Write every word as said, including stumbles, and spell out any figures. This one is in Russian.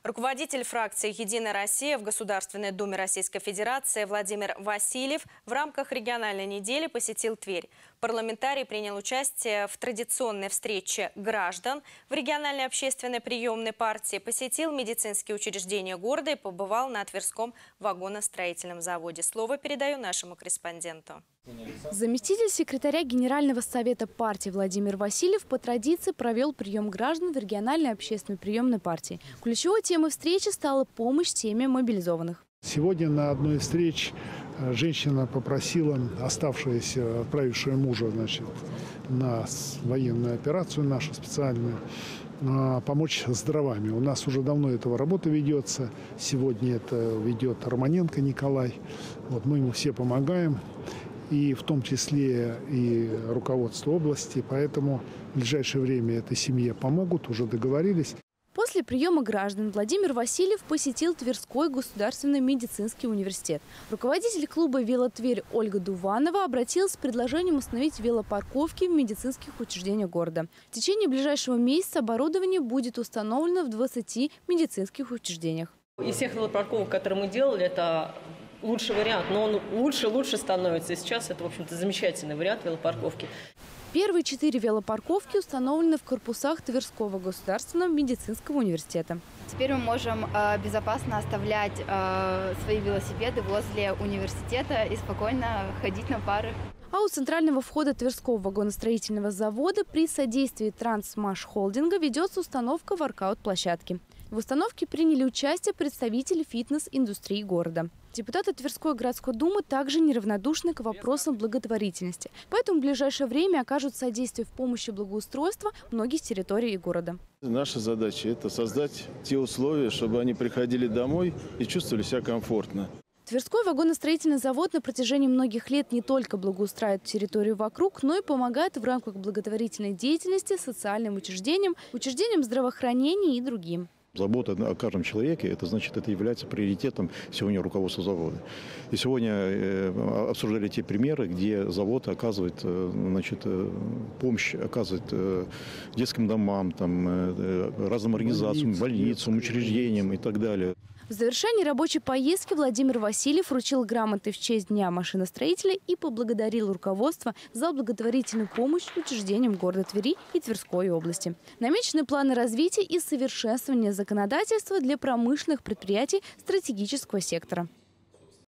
Руководитель фракции «Единая Россия» в Государственной Думе Российской Федерации Владимир Васильев в рамках региональной недели посетил Тверь. Парламентарий принял участие в традиционной встрече граждан в региональной общественной приемной партии, посетил медицинские учреждения города и побывал на Тверском вагоностроительном заводе. Слово передаю нашему корреспонденту. Заместитель секретаря Генерального совета партии Владимир Васильев по традиции провел прием граждан в региональной общественной приемной партии. Ключевой темой встречи стала помощь теме мобилизованных. Сегодня на одной из встреч женщина попросила оставшуюся, отправившую мужа, значит, на военную операцию нашу специальную, помочь с дровами. У нас уже давно эта работа ведется. Сегодня это ведет Романенко Николай. Вот мы ему все помогаем. И в том числе и руководство области. Поэтому в ближайшее время этой семье помогут, уже договорились. После приема граждан Владимир Васильев посетил Тверской государственный медицинский университет. Руководитель клуба «Велотверь» Ольга Дуванова обратилась с предложением установить велопарковки в медицинских учреждениях города. В течение ближайшего месяца оборудование будет установлено в двадцати медицинских учреждениях. Из всех велопарковок, которые мы делали, это лучший вариант, но он лучше лучше становится. И сейчас это, в общем-то, замечательный вариант велопарковки. Первые четыре велопарковки установлены в корпусах Тверского государственного медицинского университета. Теперь мы можем э, безопасно оставлять э, свои велосипеды возле университета и спокойно ходить на пары. А у центрального входа Тверского вагоностроительного завода при содействии Трансмаш Холдинга ведется установка воркаут-площадки. В установке приняли участие представители фитнес-индустрии города. Депутаты Тверской городской думы также неравнодушны к вопросам благотворительности. Поэтому в ближайшее время окажут содействие в помощи благоустройства многих территорий города. Наша задача – это создать те условия, чтобы они приходили домой и чувствовали себя комфортно. Тверской вагоностроительный завод на протяжении многих лет не только благоустраивает территорию вокруг, но и помогает в рамках благотворительной деятельности социальным учреждениям, учреждениям здравоохранения и другим. Забота о каждом человеке, это значит, это является приоритетом сегодня руководства завода. И сегодня обсуждали те примеры, где завод оказывает, значит, помощь, оказывает детским домам, там, разным организациям, больницам, учреждениям и так далее. В завершении рабочей поездки Владимир Васильев вручил грамоты в честь Дня машиностроителя и поблагодарил руководство за благотворительную помощь учреждениям города Твери и Тверской области. Намечены планы развития и совершенствования законодательства для промышленных предприятий стратегического сектора.